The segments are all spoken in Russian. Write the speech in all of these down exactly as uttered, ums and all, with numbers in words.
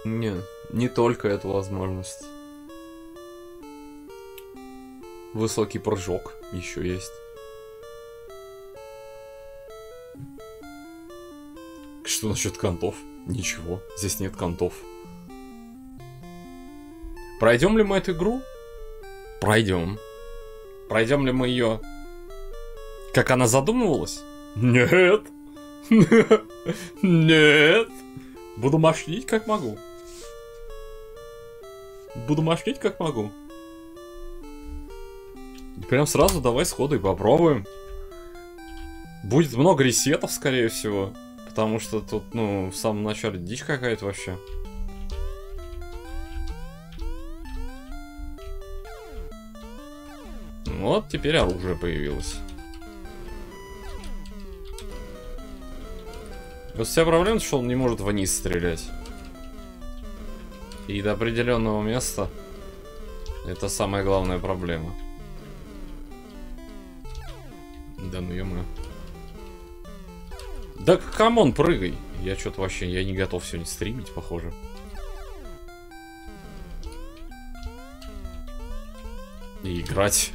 Не, не только эту возможность. Высокий прыжок еще есть. Что насчет контов? Ничего, здесь нет контов. Пройдем ли мы эту игру? Пройдем. Пройдем ли мы ее, как она задумывалась? Нет. Нет. Буду мошнить, как могу. Буду мошнить, как могу. Прям сразу давай сходу и попробуем. Будет много ресетов, скорее всего. Потому что тут, ну, в самом начале дичь какая-то вообще. Вот теперь оружие появилось. Вот вся проблема, что он не может вниз стрелять. И до определенного места это самая главная проблема. Да ну ё-моё. Да камон, прыгай. Я что-то вообще, я не готов сегодня стримить, похоже. И играть.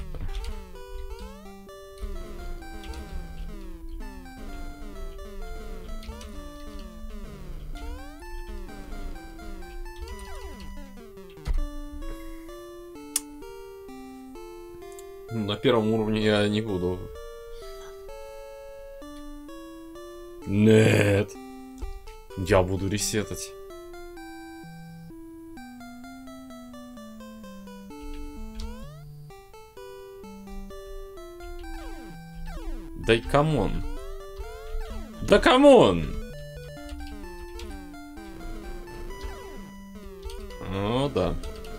На первом уровне я не буду. Нет. Я буду ресетать. Дай камон. Да камон. О, да.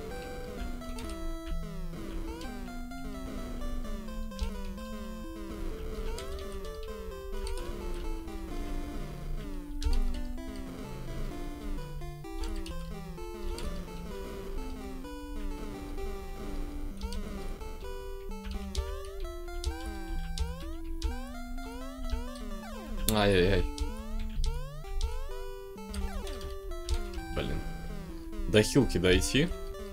Ай-яй-яй. Блин. До хилки дойти.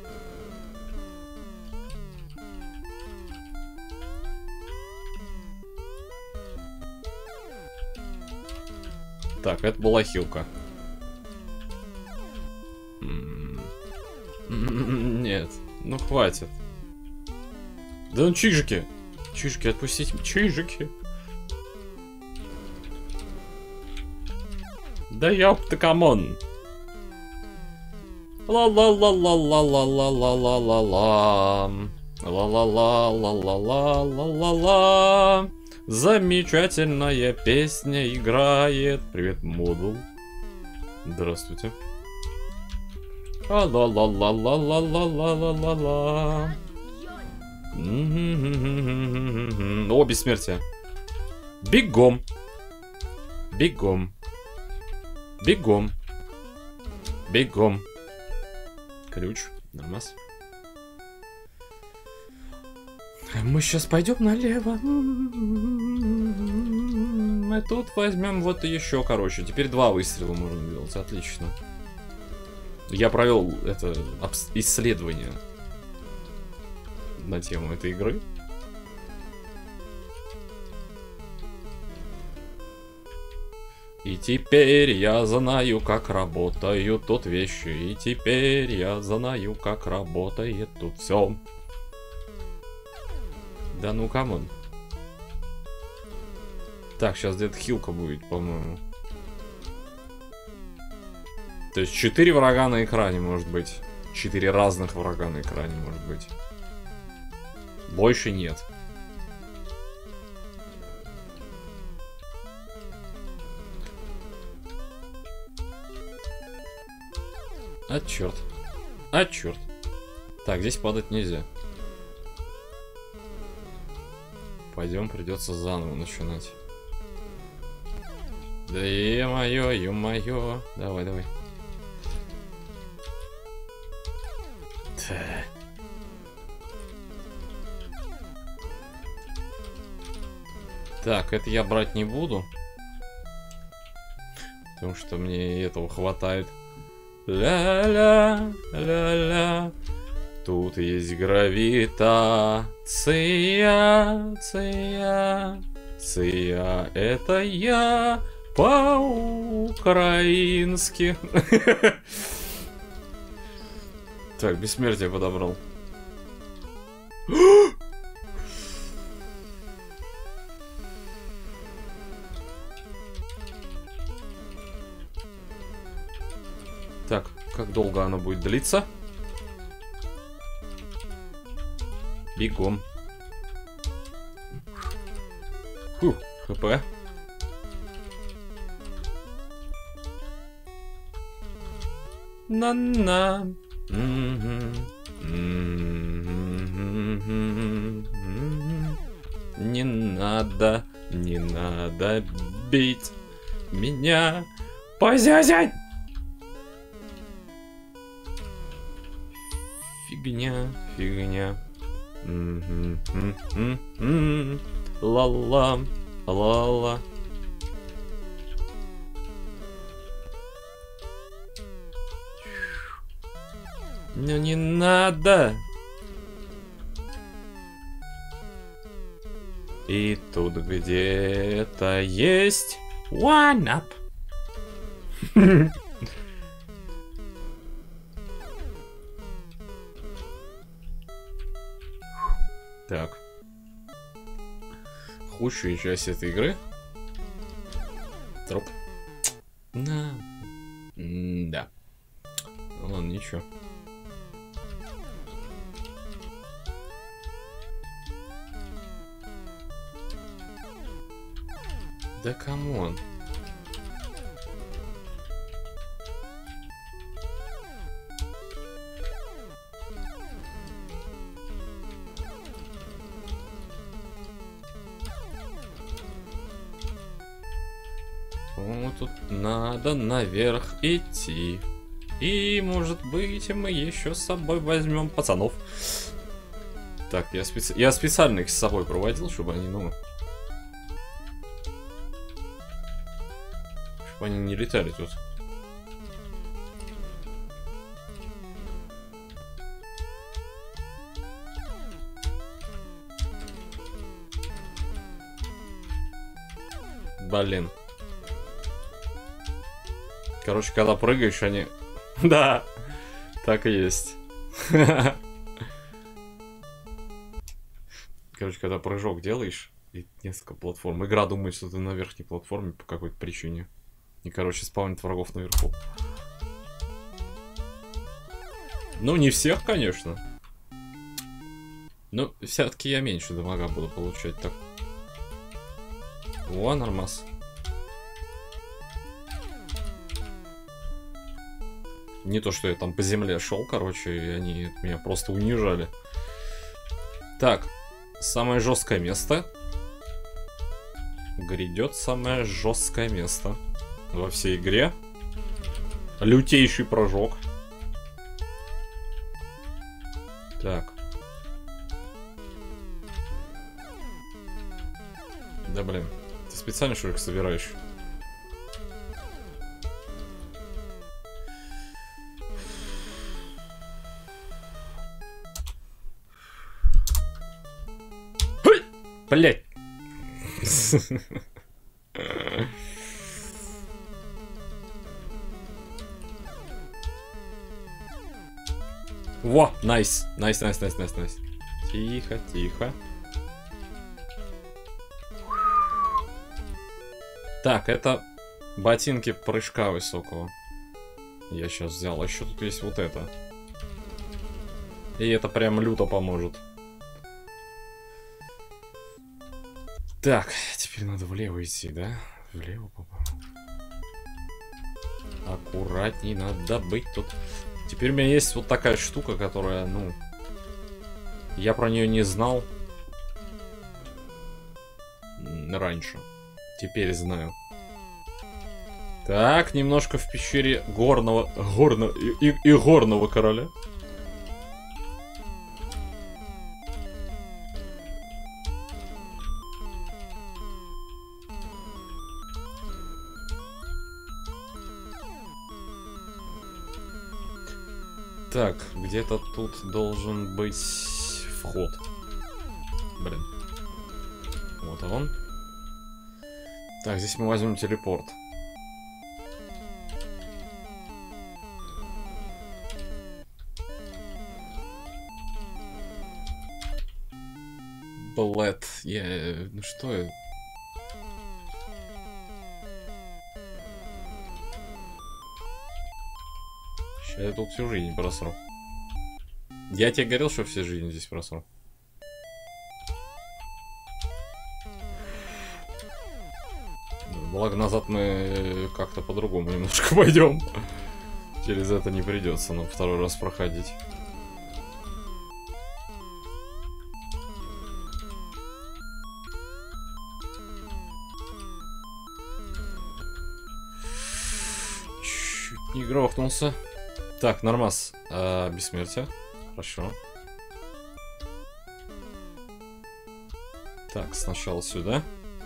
Так, это была хилка. Нет, ну хватит. Да ну чижики. Чижики, отпустите. Чижики. Да ёпта, камон. Ла-ла-ла-ла-ла-ла-ла-ла-ла-ла. Ла-ла-ла-ла-ла-ла-ла-ла. Замечательная песня играет. Привет, модул. Здравствуйте. Ла-ла-ла-ла-ла-ла-ла-ла-ла-ла. О, бессмертие. Бегом. Бегом. Бегом. Бегом. Ключ. Нормас. Мы сейчас пойдем налево. Мы тут возьмем вот еще, короче. Теперь два выстрела можно делать. Отлично. Я провел это исследование на тему этой игры. И теперь я знаю, как работают тут вещи. И теперь я знаю, как работает тут все. Да ну камон. Так, сейчас где-то хилка будет, по-моему. То есть четыре врага на экране, может быть. Четыре разных врага на экране, может быть. Больше нет. А черт. А черт. Так, здесь падать нельзя. Пойдем, придется заново начинать. Да е-мое, ё-моё. Давай, давай. Та. Так, это я брать не буду. Потому что мне этого хватает. Ля-ля, ля-ля. Тут есть гравитация, ция, ция, это я по-украински. Так, бессмертие подобрал. Так, как долго оно будет длиться? Бегом. Фу, хп. На-на. Не надо, не надо бить меня. Позязять! Фигня, фигня. Ла-ла, ла-ла. Но не надо. И тут где-то есть one up. Так. Худшая часть этой игры. Троп. На. М-да. Ну ладно, ничего. Да камон. Вот тут надо наверх идти. И, может быть, мы еще с собой возьмем пацанов. Так, я, специ... я специально их с собой проводил, чтобы они, ну... Чтобы они не летали тут. Блин. Короче, когда прыгаешь, они... Да, так и есть. Короче, когда прыжок делаешь, и несколько платформ. Игра думает, что ты на верхней платформе по какой-то причине. И, короче, спавнит врагов наверху. Ну, не всех, конечно. Но все-таки я меньше дамага буду получать так. О, нормас. Не то, что я там по земле шел, короче, и они меня просто унижали. Так, самое жесткое место. Грядет самое жесткое место во всей игре. Лютейший прыжок. Так. Да блин, ты специально что их собираешь? Блять. Во, найс. Найс, найс, найс, найс, найс. Тихо, тихо. Так, это ботинки прыжка высокого. Я сейчас взял. А еще тут есть вот это. И это прям люто поможет. Так, теперь надо влево идти, да? Влево, папа. Аккуратней надо быть тут. Теперь у меня есть вот такая штука, которая, ну... Я про нее не знал раньше. Теперь знаю. Так, немножко в пещере горного... Горного... И, и, и горного короля. Так, где-то тут должен быть вход. Блин. Вот он. Так, здесь мы возьмем телепорт. Блэд. Я... Ну что это? Сейчас я тут всю жизнь просру. Я тебе говорил, что всю жизнь здесь просру. Благо назад мы как-то по-другому немножко пойдем. Через это не придется нам второй раз проходить. Чуть не грохнулся. Так, нормас. А, бессмертие. Хорошо. Так, сначала сюда.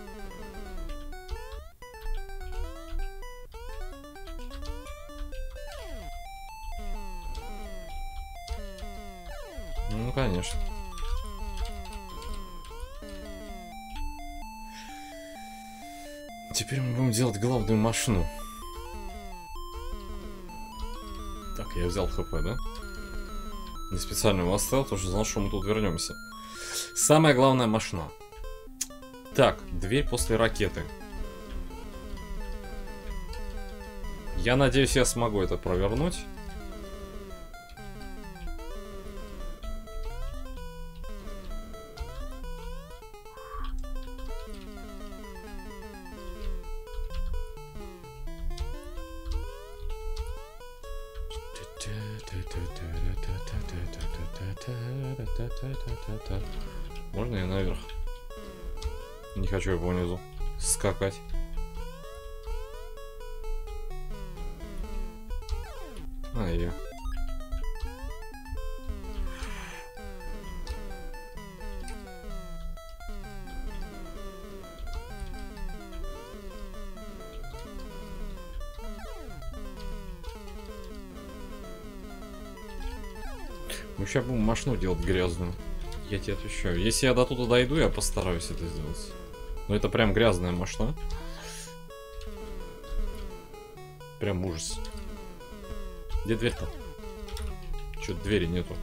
Ну, конечно. Теперь мы будем делать главную машину. Так, я взял хп, да? Не специально его оставил, потому что знал, что мы тут вернемся. Самая главная машина. Так, дверь после ракеты. Я надеюсь, я смогу это провернуть. Можно я наверх? Не хочу его внизу скакать. А, я. Мы сейчас будем машину делать грязную. Я тебе отвечаю. Если я до туда дойду, я постараюсь это сделать. Но это прям грязная машина. Прям ужас. Где дверь-то? Чё-то двери нету.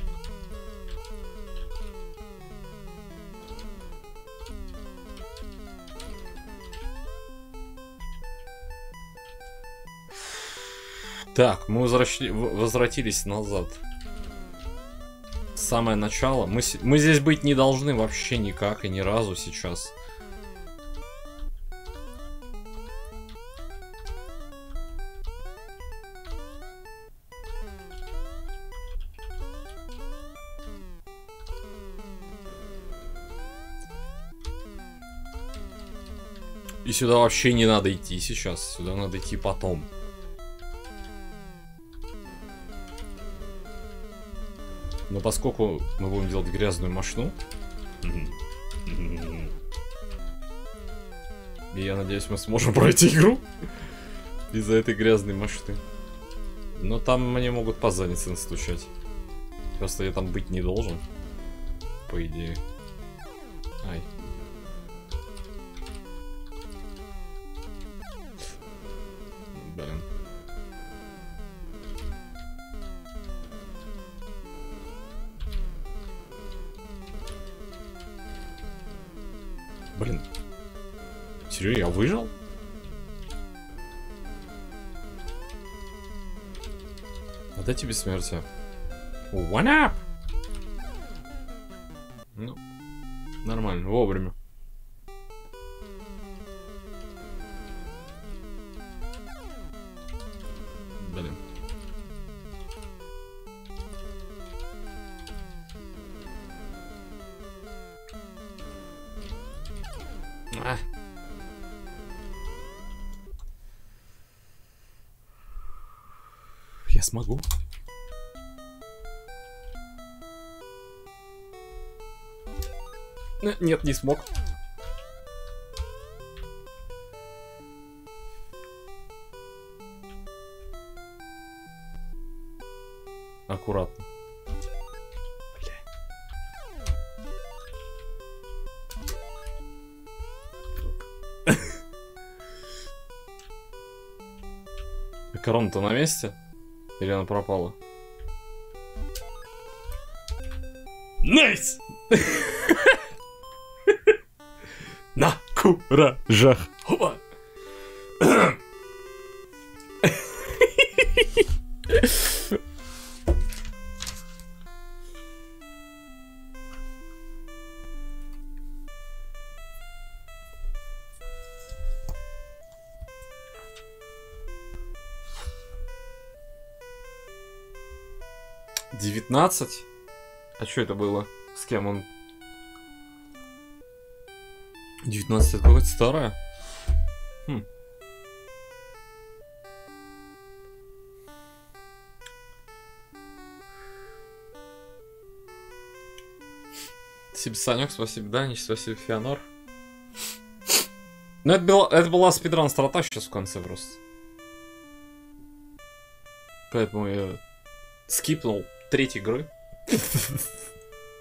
Так, мы возвращ... возвратились назад. Самое начало. Мы, с... мы здесь быть не должны вообще никак и ни разу сейчас. И сюда вообще не надо идти сейчас. Сюда надо идти потом. Но поскольку мы будем делать грязную машину, и я надеюсь, мы сможем пройти игру из-за этой грязной машины. Но там мне могут по заднице настучать. Просто я там быть не должен, по идее. Ай. Блин. Блин. Серьезно, я выжил? Отдайте бессмертие. One up! Ну, нормально, вовремя. Блин. А. Я смогу. Нет, не смог. аккуратно. Корона-то на месте? Или она пропала? Найс! На куражах. Опа! девятнадцать? А что это было? С кем он? девятнадцать это какое-то старое? Хм. Спасибо, Санек, спасибо, Данич, спасибо, Феонор. Ну, это, было, это была спидран-страта сейчас в конце просто. Поэтому я скипнул треть игры.